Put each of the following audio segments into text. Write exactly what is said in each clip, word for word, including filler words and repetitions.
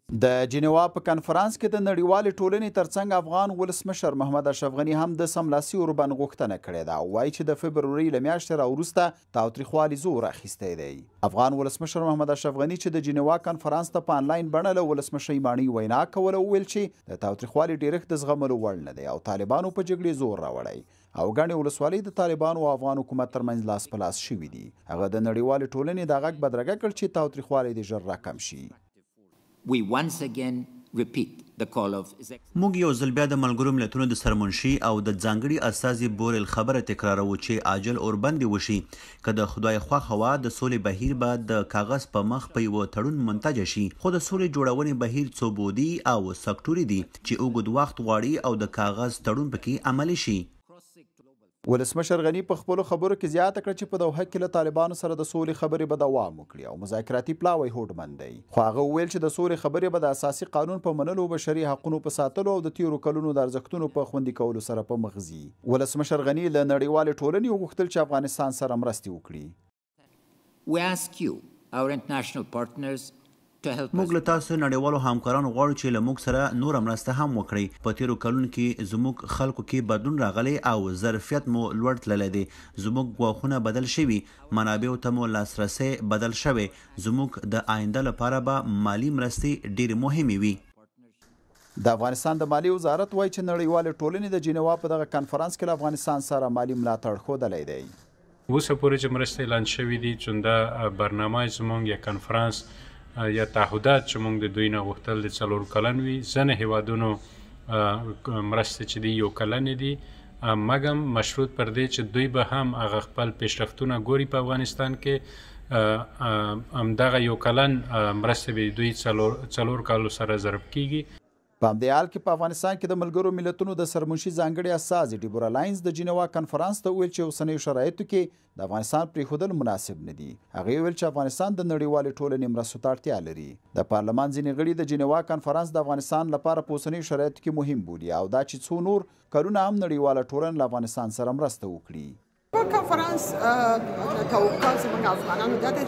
د جنیوا په کنفرانس کې د نړیوالې ټولنې ترڅنګ افغان ولسمشر محمد اشرف غني هم د سملاسي اوربند غوښتنه کړې ده او وایي چې د فبرورۍ له میاشتې راوروسته تاوتریخوالي زور اخیستی دی. افغان ولسمشر محمد اشرف غني چې د جنیوا کنفرانس ته په انلاین بڼه له ولسمشۍ ماڼۍ وینا کوله وویل چې د تاوتریخوالي ډیرښت د زغملو وړ نه دی او طالبانو په جګړې زور راوړی او ګڼې ولسوالۍ د طالبانو او افغان حکومت ترمنځ لاس په لاس شوي دي. هغه د نړیوالې ټولنې دا غږ بدرګه کړ چې تاوتریخوالی دې ژر راکم شي. We once again repeat the call of موږ یو ځل بیا د ملګرو ملتونو د سرمنشي او د ځانګړي استازي بوریل خبره تکراروو چې عاجل اوربند وشي که د خدای خوښه وه د سولې بهیر به د کاغذ په مخ په یوه تړون منتج شي خو د سولې جوړونې بهیر څو بودي او سکتوري دي چې اوږد وخت غواړي او د کاغذ تړون پکې عملي شي. ولسمشر غني په خپلو خبرو کې زیاته کړه چې په دوحه کې له طالبانو سره د سولې خبرې به دوام وکړي او مذاکراتي پلاوی هوډمند دی. خو هغه وویل چې د سولې خبرې به د اساسي قانون په منلو، بشري حقونو په ساتلو او د تیرو کلونو د ارزښتونو په خوندي کولو سره په مخ ځي. ولسمشر غني له نړیوالې ټولنې وغوښتل چې افغانستان سره مرستې وکړي. We ask you, our international partners, موږ له تاسو نړیوالو همکارانو غواړو چې له موږ سره نوره مرسته هم وکړئ. په تیرو کلونو کې زموږ خلکو کې بدلون راغلی او ظرفیت مو لوړ تللی دی. زموږ ګواښونه بدل شوي، منابعو ته مو لاسرسی بدل شوی. زموږ د آینده لپاره به مالي مرستې ډېرې مهمې وي. د افغانستان د مالیې وزارت وایي چې نړیوالې ټولنې د جنیوا په دغه کنفرانس کې له افغانستان سره مالي ملاتړ ښودلی دی. اوسه پورې چې مرستې اعلان شوي دي چون دا برنامه زموږ یا کنفرانس یا تعهدات چې موږ د دوی نه غوښتل د څلور کلن وي. ځینې هیوادونو مرستې چې دي یو کلنې دي مګم مشروط پر دې چې دوی به هم هغه خپل پیشرفتونه ګوري په افغانستان کې همدغه یو کلن مرستې به دوی څلور څلور کالو سره ضرب کیږي. په همدې حال کې په افغانستان کې د ملګرو ملتونو د سرمنشي ځانګړي استازي ډیبورا لاینز د جنیوا کنفرانس ته وویل چې اوسنیو شرایطو کې د افغانستان پرېښودل مناسب نه دي. هغې وویل چې افغانستان د نړیوالې ټولنې مرستو ته اړتیا لري. د پارلمان ځینې غړي د جنیوا کنفرانس د افغانستان لپاره په اوسنیو شرایطو کې مهم بولي او دا چې څو نور کلونه هم نړیواله ټولنه له افغانستان سره مرسته وکړي. په کنفرانس توقع زموږ افغانانو دا دی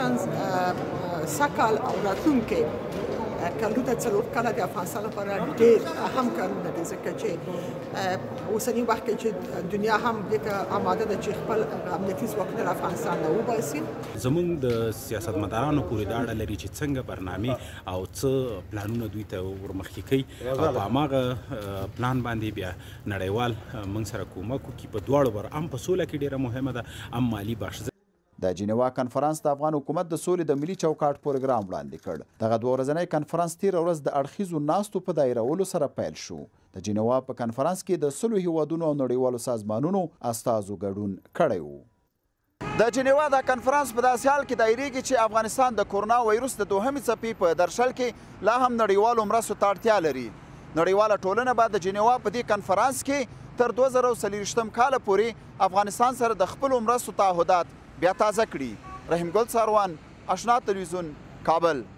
خصوصا سږکال او راتلونکی کلونه څلور کاله د افغانستان لپاره ډېر اهم کارونه دي ځکه چې اوسني وخت کې چې دنیا هم دې ته آماده ده چې خپل امنیتي ځواکونه له افغانستان نه وباسي. زموږ د سیاستمدارانو پورې دا اړه لري چې څنګه برنامې او څه پلانونه دوی ته ورمخکې کوي او په هماغه پلان باندې بیا نړیوال موږ سره کومک وکړي. په دواړو بر هم په سوله کې ډېره مهمه ده هم مالي بخش. د جنیوا کنفرانس د افغان حکومت د سولې د ملي چوکاټ پروګرام وړاندې کړ. دغه دوه ورځنی کنفرانس تېره ورځ د اړخیزو ناستو په دایرولو سره پیل شو. د جنیوا په کنفرانس کې د سلو هیوادونو او نړیوالو سازمانونو استازو ګډون کړی و. د جنیوا دا کنفرانس په داسې حال کې دایریږي چې افغانستان د کورونا وایروس د دوهمې څپې په درشل کې لا هم نړیوالو مرستو ته اړتیا لري. نړیواله ټولنه به د جنیوا په دې کنفرانس کې تر دوه زره څلوېښتم کاله پورې افغانستان سره د خپلو مرستو تعهدات بیا تازه کړي. رحیم ګل څاروان، اشنا تلویزیون، کابل.